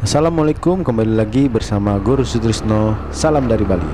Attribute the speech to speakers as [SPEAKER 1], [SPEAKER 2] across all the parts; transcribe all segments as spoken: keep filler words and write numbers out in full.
[SPEAKER 1] Assalamualaikum, kembali lagi bersama Guru Sutrisno. Salam dari Bali.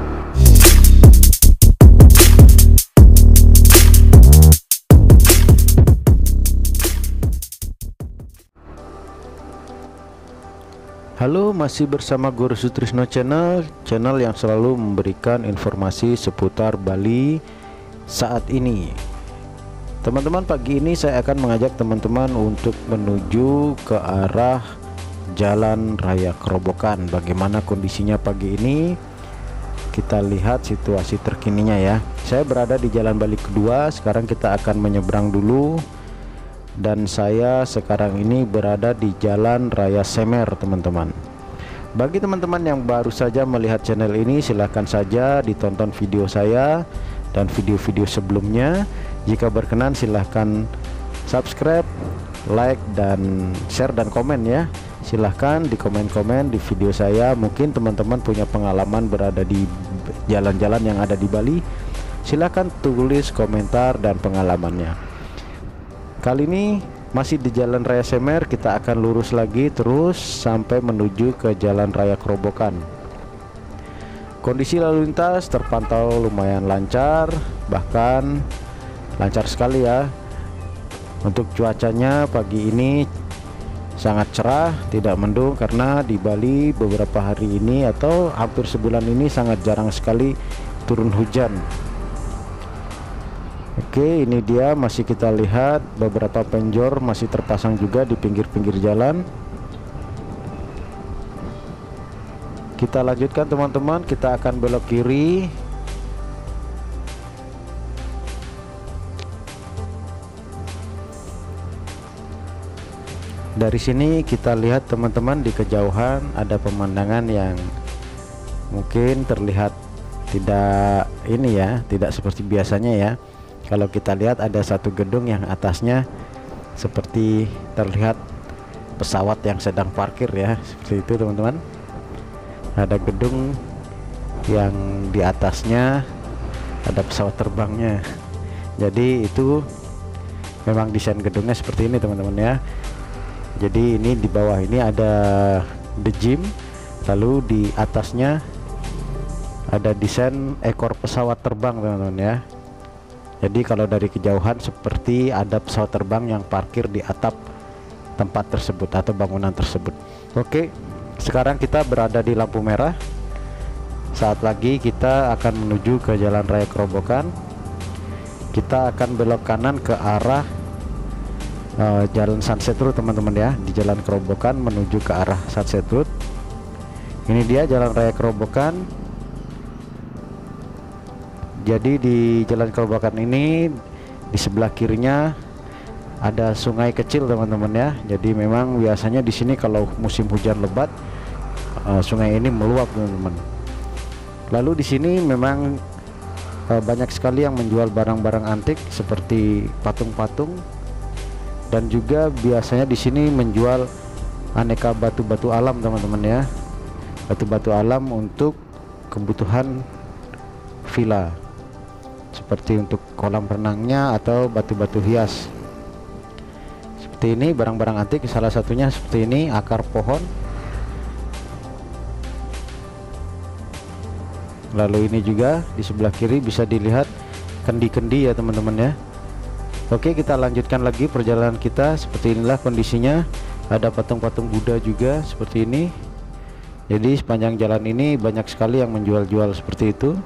[SPEAKER 1] Halo, masih bersama Guru Sutrisno Channel, channel yang selalu memberikan informasi seputar Bali saat ini. Teman-teman, pagi ini saya akan mengajak teman-teman untuk menuju ke arah Jalan Raya Kerobokan. Bagaimana kondisinya pagi ini? Kita lihat situasi terkininya ya. Saya berada di Jalan Bali kedua. Sekarang kita akan menyeberang dulu. Dan saya sekarang ini berada di Jalan Raya Semer, teman-teman. Bagi teman-teman yang baru saja melihat channel ini, silahkan saja ditonton video saya dan video-video sebelumnya. Jika berkenan silahkan subscribe, like, dan share dan komen ya. Silahkan di komen-komen di video saya. Mungkin teman-teman punya pengalaman berada di jalan-jalan yang ada di Bali. Silahkan tulis komentar dan pengalamannya. Kali ini masih di Jalan Raya Semer. Kita akan lurus lagi terus sampai menuju ke Jalan Raya Kerobokan. Kondisi lalu lintas terpantau lumayan lancar, bahkan lancar sekali ya. Untuk cuacanya pagi ini sangat cerah, tidak mendung, karena di Bali beberapa hari ini atau hampir sebulan ini sangat jarang sekali turun hujan. Oke, ini dia, masih kita lihat beberapa penjor masih terpasang juga di pinggir-pinggir jalan. Kita lanjutkan teman-teman, kita akan belok kiri. Dari sini kita lihat teman-teman, di kejauhan ada pemandangan yang mungkin terlihat tidak ini ya, tidak seperti biasanya ya. Kalau kita lihat ada satu gedung yang atasnya seperti terlihat pesawat yang sedang parkir ya, seperti itu teman-teman. Ada gedung yang di atasnya ada pesawat terbangnya. Jadi itu memang desain gedungnya seperti ini teman-teman ya. Jadi ini di bawah ini ada the gym, lalu di atasnya ada desain ekor pesawat terbang teman-teman ya. Jadi kalau dari kejauhan seperti ada pesawat terbang yang parkir di atap tempat tersebut atau bangunan tersebut. Oke, sekarang kita berada di lampu merah. Saat lagi kita akan menuju ke Jalan Raya Kerobokan. Kita akan belok kanan ke arah Uh, Jalan Sunset Road teman-teman ya. Di Jalan Kerobokan menuju ke arah Sunset Road. Ini dia Jalan Raya Kerobokan. Jadi di Jalan Kerobokan ini di sebelah kirinya ada sungai kecil teman-teman ya. Jadi memang biasanya di sini kalau musim hujan lebat uh, sungai ini meluap teman-teman. Lalu di sini memang uh, banyak sekali yang menjual barang-barang antik seperti patung-patung. Dan juga biasanya di sini menjual aneka batu-batu alam teman-teman ya. Batu-batu alam untuk kebutuhan villa, seperti untuk kolam renangnya atau batu-batu hias. Seperti ini barang-barang antik, salah satunya seperti ini akar pohon. Lalu ini juga di sebelah kiri bisa dilihat kendi-kendi ya teman-teman ya. Oke, kita lanjutkan lagi perjalanan kita. Seperti inilah kondisinya. Ada patung-patung Buddha juga seperti ini. Jadi sepanjang jalan ini banyak sekali yang menjual-jual seperti itu.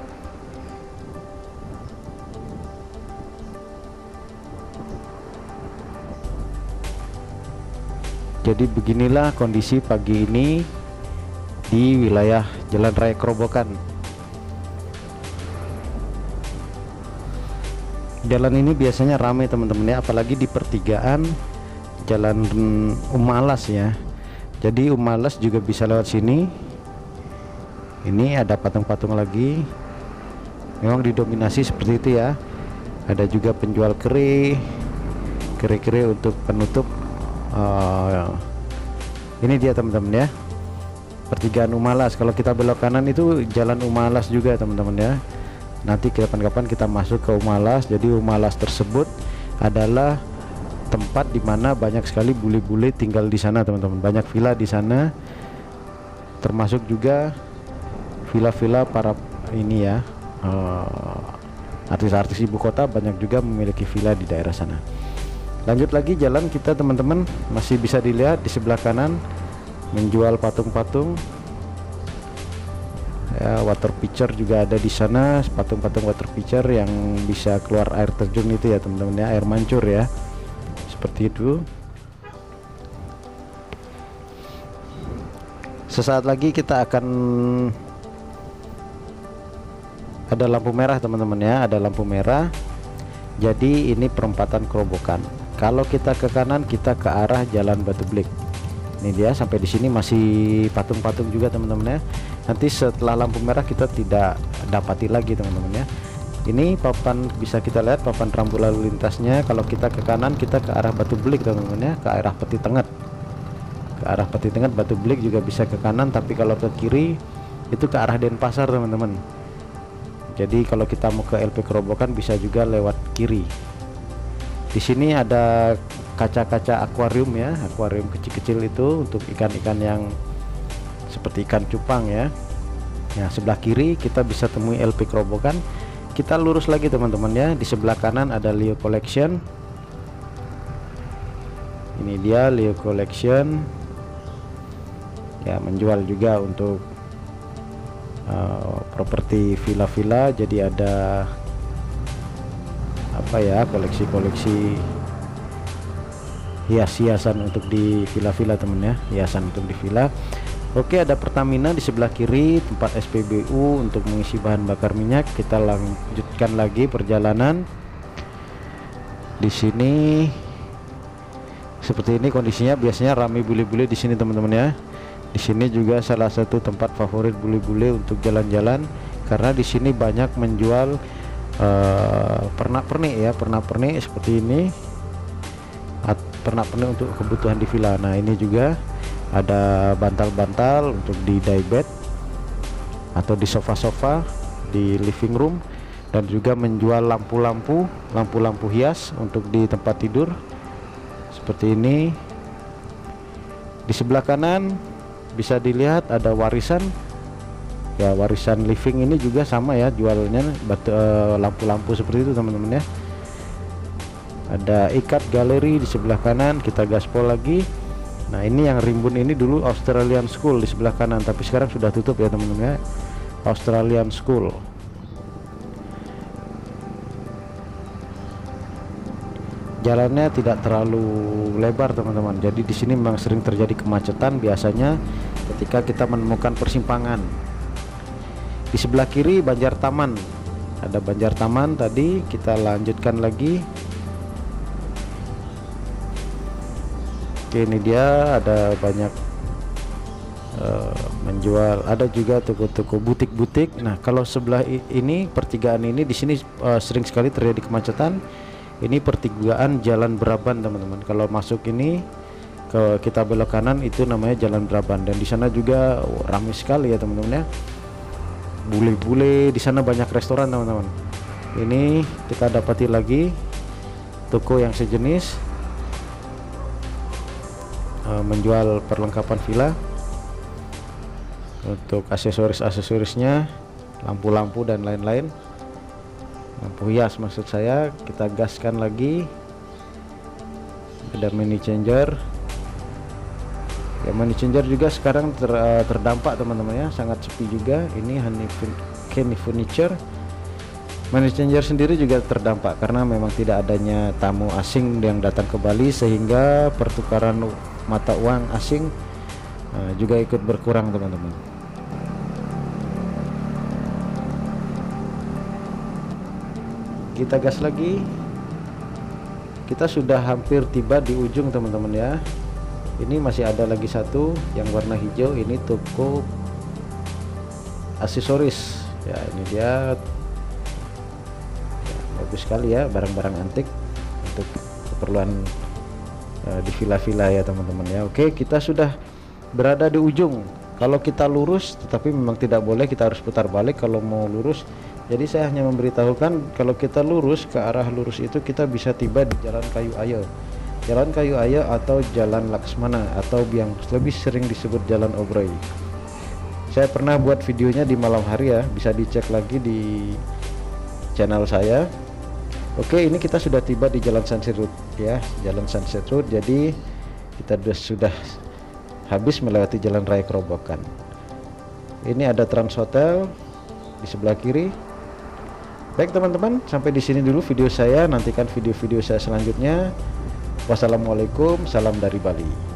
[SPEAKER 1] Jadi beginilah kondisi pagi ini di wilayah Jalan Raya Kerobokan. Jalan ini biasanya ramai teman-teman ya, apalagi di pertigaan Jalan Umalas ya. Jadi Umalas juga bisa lewat sini. Ini ada patung-patung lagi. Memang didominasi seperti itu ya. Ada juga penjual kere, kere-kere untuk penutup. Uh, ini dia teman-teman ya, pertigaan Umalas. Kalau kita belok kanan itu Jalan Umalas juga teman-teman ya. Nanti kapan-kapan kita masuk ke Umalas. Jadi Umalas tersebut adalah tempat dimana banyak sekali bule-bule tinggal di sana teman-teman. Banyak villa di sana, termasuk juga villa-villa para ini ya, artis-artis uh, ibu kota banyak juga memiliki villa di daerah sana. Lanjut lagi jalan kita teman-teman, masih bisa dilihat di sebelah kanan menjual patung-patung ya, water pitcher juga ada di sana, patung-patung water pitcher yang bisa keluar air terjun itu ya teman-teman ya, air mancur ya, seperti itu. Sesaat lagi kita akan ada lampu merah teman-teman ya, ada lampu merah. Jadi ini perempatan Kerobokan. Kalau kita ke kanan kita ke arah Jalan Batu Blik. Ini dia, sampai di sini masih patung-patung juga teman-teman ya. Nanti setelah lampu merah kita tidak dapati lagi teman-teman ya. Ini papan, bisa kita lihat papan rambu lalu lintasnya. Kalau kita ke kanan kita ke arah Batu Blik teman-teman ya, ke arah Peti Tengah. Ke arah Peti Tengah Batu Blik juga bisa ke kanan, tapi kalau ke kiri itu ke arah Denpasar teman-teman. Jadi kalau kita mau ke L P Kerobokan bisa juga lewat kiri. Di sini ada kaca-kaca akuarium ya, akuarium kecil-kecil itu untuk ikan-ikan yang seperti ikan cupang ya. Nah, sebelah kiri kita bisa temui L P Kerobokan. Kita lurus lagi teman-teman ya, di sebelah kanan ada Leo Collection. Ini dia Leo Collection. Ya, menjual juga untuk Uh, properti villa-villa. Jadi ada apa ya, koleksi-koleksi hias-hiasan untuk di villa-villa temen ya, hiasan untuk di villa. Oke, ada Pertamina di sebelah kiri, tempat S P B U untuk mengisi bahan bakar minyak. Kita lanjutkan lagi perjalanan. Di sini seperti ini kondisinya, biasanya ramai bule-bule di sini teman-teman ya. Di sini juga salah satu tempat favorit bule-bule untuk jalan-jalan, karena di sini banyak menjual uh, pernak-pernik ya, pernak-pernik seperti ini, pernak-pernik untuk kebutuhan di villa. Nah, ini juga ada bantal-bantal untuk di daybed atau di sofa-sofa di living room, dan juga menjual lampu-lampu, lampu-lampu hias untuk di tempat tidur seperti ini. Di sebelah kanan bisa dilihat ada warisan ya, warisan living ini juga sama ya, jualnya batu lampu-lampu seperti itu teman-teman ya. Ada Ikat Galeri di sebelah kanan, kita gaspol lagi. Nah, ini yang rimbun ini dulu Australian School di sebelah kanan, tapi sekarang sudah tutup ya teman-teman ya, Australian School. Jalannya tidak terlalu lebar teman-teman, jadi di sini memang sering terjadi kemacetan biasanya ketika kita menemukan persimpangan. Di sebelah kiri Banjar Taman, ada Banjar Taman tadi. Kita lanjutkan lagi. Oke, ini dia, ada banyak uh, menjual, ada juga toko-toko butik-butik. Nah, kalau sebelah ini pertigaan ini di sini uh, sering sekali terjadi kemacetan. Ini pertigaan Jalan Braban teman-teman. Kalau masuk ini ke kita belok kanan itu namanya Jalan Braban, dan di sana juga oh, ramai sekali ya teman-teman ya. Bule-bule di sana, banyak restoran teman-teman. Ini kita dapati lagi toko yang sejenis uh, menjual perlengkapan villa untuk aksesoris-aksesorisnya, lampu-lampu dan lain-lain. Lampu hias maksud saya. Kita gaskan lagi. Ada mini changer ya, mini changer juga sekarang ter, uh, terdampak teman-teman ya, sangat sepi juga. Ini Kenny Furniture. Mini changer sendiri juga terdampak karena memang tidak adanya tamu asing yang datang ke Bali, sehingga pertukaran mata uang asing uh, juga ikut berkurang teman-teman. Kita gas lagi. Kita sudah hampir tiba di ujung teman-teman ya. Ini masih ada lagi satu yang warna hijau, ini toko aksesoris ya. Ini dia ya, bagus sekali ya, barang-barang antik untuk keperluan uh, di villa-villa ya teman-teman ya. Oke, kita sudah berada di ujung. Kalau kita lurus, tetapi memang tidak boleh, kita harus putar balik kalau mau lurus. Jadi saya hanya memberitahukan kalau kita lurus ke arah lurus itu kita bisa tiba di Jalan Kayu Ayo. Jalan Kayu Aya atau Jalan Laksmana, atau yang lebih sering disebut Jalan Obroy. Saya pernah buat videonya di malam hari ya, bisa dicek lagi di channel saya. Oke, ini kita sudah tiba di Jalan Sunset Road ya, Jalan Sunset Road. Jadi kita sudah habis melewati Jalan Raya Kerobokan. Ini ada Trans Hotel di sebelah kiri. Baik teman-teman, sampai di sini dulu video saya. Nantikan video-video saya selanjutnya. Wassalamualaikum, salam dari Bali.